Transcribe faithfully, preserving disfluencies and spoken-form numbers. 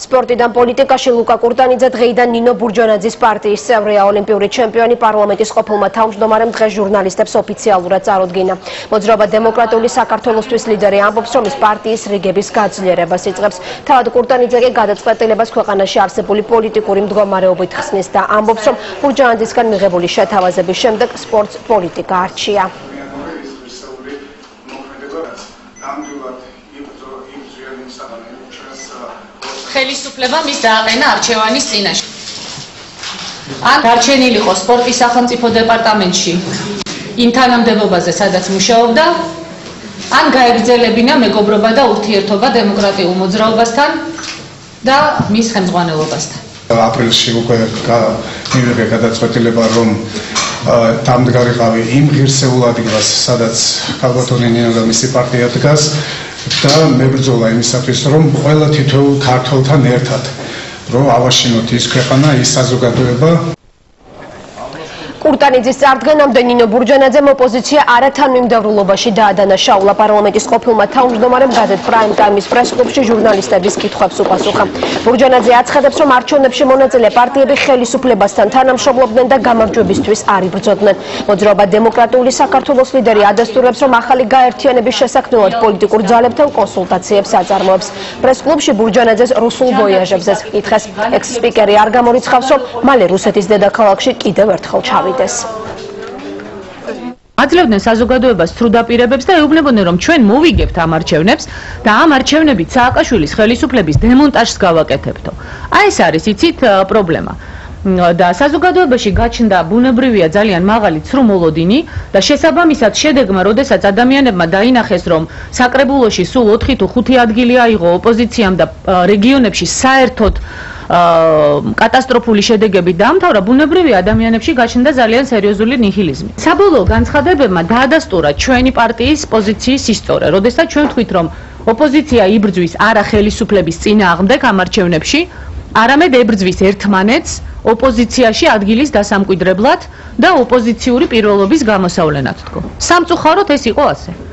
სპორტიდან პოლიტიკაში ლუკა კურტანიძე დღეიდან ნინო ბურჯონაძის პარტიის წევრია. ოლიმპიური ჩემპიონი პარლამენტის ყოფილმა თავმჯდომარემ დღეს ჟურნალისტებს ოფიციალურად წარუდგინა. მოძრაობა დემოკრატიული საქართველოსთვის ლიდერი ამბობს, რომ ის პარტიის რიგების გაძლიერებას იწყებს. თავად კურტანიძე კი გადაწყვეტილებას ქვეყანაში არსებული პოლიტიკური მდგომარეობით ხსნის და ამბობს, რომ ბურჯონაძისგან მიღებული შეთავაზების შემდეგ სპორტს პოლიტიკა არჩია. ხელისუფლება მის დააყენა არჩევანის წინაშე. ან დარჩენილიყო სპორტის სახელმწიფო დეპარტამენტში იმ თანამდებობაზე, სადაც მუშაობდა, ან გაეგრძელებინა მეგობრობა და ურთიერთობა დემოკრატიულ მოძრაობასთან და მის ხელმძღვანელობასთან. აპრილში უკვე მივიღე გადაწყვეტილება, რომ დამდგარიყავი იმ ღირსეულ ადგილას, სადაც ქალბატონი ნინო და მისი პარტია დგას და მებრძოლა იმისათვის, რომ ყველა თითოეულ ქართველთან ერთად რომ ავაშინოთ ის ქვეყანა, ის საზოგადოება. კურტანიძის წარდგენამდე ნინო ბურჯონაძემ ოპოზიცია არათანმიმდევრულობაში დაადანაშაულა. პარლამენტის ყოფილმა თავმჯდომარემ გაზეთ პრაიმ ტაიმის პრესკლუბში ჟურნალისტების კითხვებს უპასუხა. ბურჯონაძე აცხადებს, რომ არჩევნებში მონაწილე პარტიები ხელისუფლებასთან თანამშრომლობდნენ და გამარჯვებისთვის არ იბრძოდნენ. მოძრაობა დემოკრატიული საქართველოს ლიდერი ადასტურებს, რომ ახალი გაერთიანების შესაქმნელად პოლიტიკურ ძალებთან კონსულტაციებს აწარმოებს. პრესკლუბში ბურჯონაძეს რუსულ ვოიაჟებზეც კითხეს. ექს-სპიკერი არ გამორიცხავს, რომ მალე რუსეთის დედაქალაქში კიდევ ერთხელ ჩავიდეს. აძლევდნენ საზოგადოებას ცრუ დაპირებებს და ეუბნებოდნენ, რომ ჩვენ მოვიგებთ ამ არჩევნებს და ამ არჩევნებით სააკაშვილის ხელისუფლების დემონტაჟს გავაკეთებთო. აი ეს არის იცით პრობლემა. და საზოგადოებაში გაჩნდა ბუნებრივია ძალიან მაღალი ცრუ მოლოდინი და შესაბამისად შედეგმა, როდესაც ადამიანებმა დაინახეს, რომ საკრებულოში სულ ოთხი თუ ხუთი ადგილი აიღო ოპოზიციამ და რეგიონებში საერთოდ კატასტროფული შედეგები დაამთავრა, ბუნებრივია ადამიანებში გაჩნდა ძალიან სერიოზული ნიჰილიზმი. საბოლოო განცხადებებმა დაადასტურა ჩვენი პარტიის პოზიციის ისტორია, როდესაც ჩვენ ვთქვით, რომ ოპოზიცია იბრძვის არა ხელისუფლების წინააღმდეგ ამ არჩევნებში, არამედ ებრძვის ერთმანეთს ოპოზიციაში ადგილის დასამკვიდრებლად და ოპოზიციური პირველობის გამოსავლენად თქო. სამწუხაროდ ეს იყო ასე.